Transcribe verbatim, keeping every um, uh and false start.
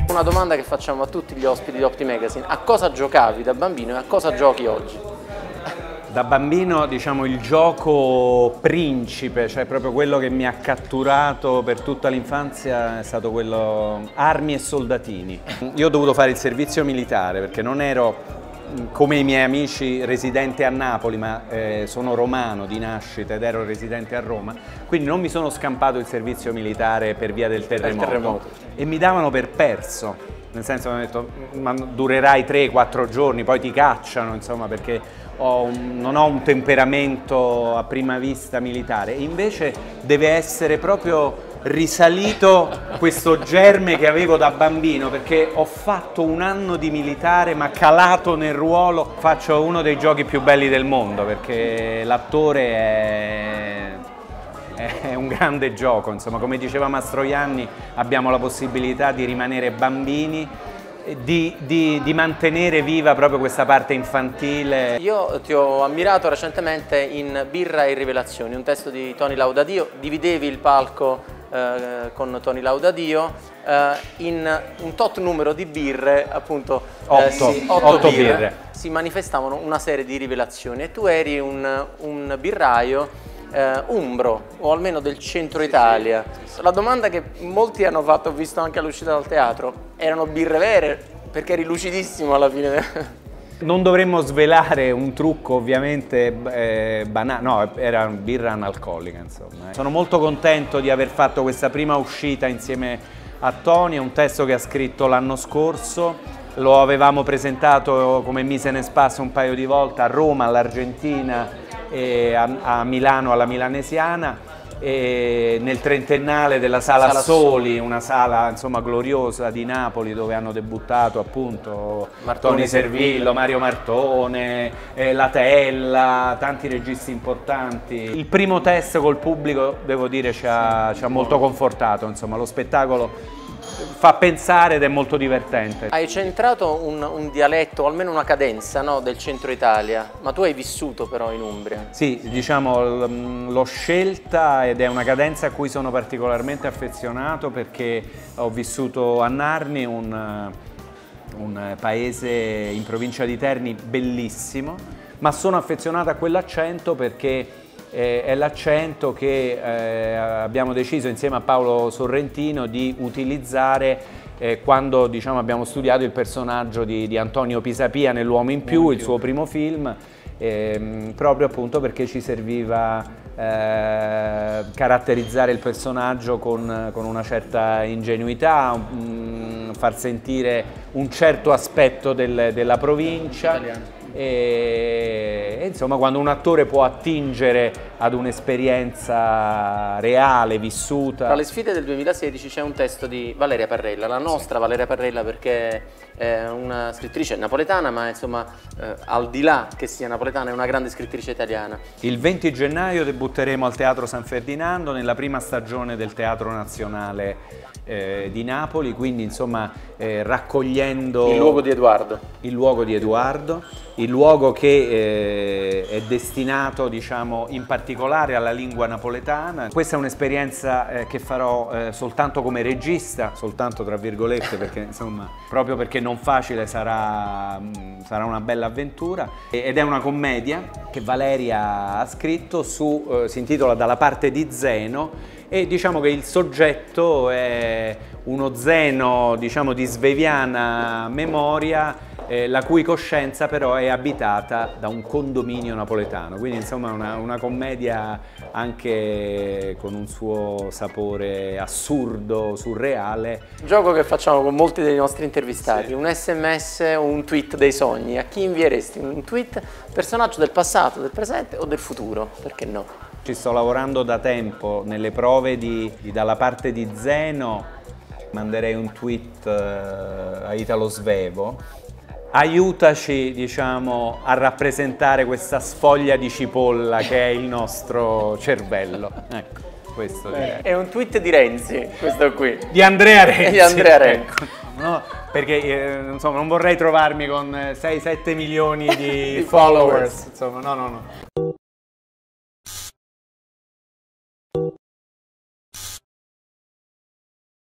Una domanda che facciamo a tutti gli ospiti di Opti Magazine: a cosa giocavi da bambino e a cosa giochi oggi? Da bambino, diciamo, il gioco principe, cioè proprio quello che mi ha catturato per tutta l'infanzia, è stato quello armi e soldatini. Io ho dovuto fare il servizio militare perché non ero come i miei amici residente a Napoli, ma eh, sono romano di nascita ed ero residente a Roma, quindi non mi sono scampato il servizio militare per via del terremoto, terremoto. E mi davano per perso, nel senso che hanno detto ma durerai tre quattro giorni, poi ti cacciano, insomma, perché ho un, non ho un temperamento a prima vista militare, e invece deve essere proprio risalito questo germe che avevo da bambino, perché ho fatto un anno di militare ma calato nel ruolo. Faccio uno dei giochi più belli del mondo perché l'attore è, è un grande gioco, insomma, come diceva Mastroianni, abbiamo la possibilità di rimanere bambini, Di, di, di mantenere viva proprio questa parte infantile. Io ti ho ammirato recentemente in Birra e Rivelazioni, un testo di Tony Laudadio. Dividevi il palco eh, con Tony Laudadio eh, in un tot numero di birre, appunto otto, eh, sì, otto, otto birre, birre. Si manifestavano una serie di rivelazioni e tu eri un, un birraio Eh, umbro, o almeno del centro Italia. La domanda che molti hanno fatto, ho visto anche all'uscita dal teatro: erano birre vere? Perché eri lucidissimo alla fine. Non dovremmo svelare un trucco ovviamente eh, banale, no, era birra analcolica, insomma. Sono molto contento di aver fatto questa prima uscita insieme a Tony, è un testo che ha scritto l'anno scorso, lo avevamo presentato come Mise ne Spasso un paio di volte a Roma, all'Argentina, e a, a Milano alla Milanesiana, e nel trentennale della Sala, Sala Soli, una sala insomma gloriosa di Napoli dove hanno debuttato appunto Martone, Tony Servillo, Mario Martone, eh, La Tella, tanti registi importanti. Il primo test col pubblico, devo dire, ci ha, ci ha molto confortato, insomma, lo spettacolo fa pensare ed è molto divertente. Hai centrato un, un dialetto, o almeno una cadenza, no, del centro Italia, ma tu hai vissuto però in Umbria. Sì, diciamo, l'ho scelta ed è una cadenza a cui sono particolarmente affezionato perché ho vissuto a Narni, un, un paese in provincia di Terni bellissimo, ma sono affezionato a quell'accento perché Eh, è l'accento che eh, abbiamo deciso insieme a Paolo Sorrentino di utilizzare eh, quando, diciamo, abbiamo studiato il personaggio di, di Antonio Pisapia nell'Uomo in più, il suo primo film, eh, proprio appunto perché ci serviva eh, caratterizzare il personaggio con, con una certa ingenuità, mh, far sentire un certo aspetto del, della provincia. Italiano. E, e insomma, quando un attore può attingere ad un'esperienza reale, vissuta. Tra le sfide del duemilasedici c'è un testo di Valeria Parrella, la nostra sì. Valeria Parrella, perché è una scrittrice napoletana, ma insomma eh, al di là che sia napoletana è una grande scrittrice italiana. Il venti gennaio debutteremo al Teatro San Ferdinando nella prima stagione del Teatro Nazionale eh, di Napoli, quindi insomma eh, raccogliendo il luogo di Edoardo. Il luogo di Edoardo, il luogo che eh, è destinato, diciamo, in particolare alla lingua napoletana. Questa è un'esperienza eh, che farò eh, soltanto come regista, soltanto tra virgolette, perché insomma, proprio perché non facile sarà, mh, sarà una bella avventura. Ed è una commedia che Valeria ha scritto, su, eh, si intitola Dalla parte di Zeno, e diciamo che il soggetto è uno Zeno, diciamo, di sveviana memoria, eh, la cui coscienza però è abitata da un condominio napoletano, quindi insomma una, una commedia anche con un suo sapore assurdo, surreale. Gioco che facciamo con molti dei nostri intervistati, sì. Un sms o un tweet dei sogni. A chi invieresti un tweet? Personaggio del passato, del presente o del futuro? Perché no? Ci sto lavorando da tempo nelle prove di, di Dalla parte di Zeno. Manderei un tweet uh, a Italo Svevo: aiutaci, diciamo, a rappresentare questa sfoglia di cipolla che è il nostro cervello. Ecco, questo direi. È un tweet di Renzi, questo qui. Di Andrea Renzi. Di Andrea Renzi. Ecco. No, perché eh, insomma, non vorrei trovarmi con sei sette milioni di, di followers. followers. Insomma, no, no, no.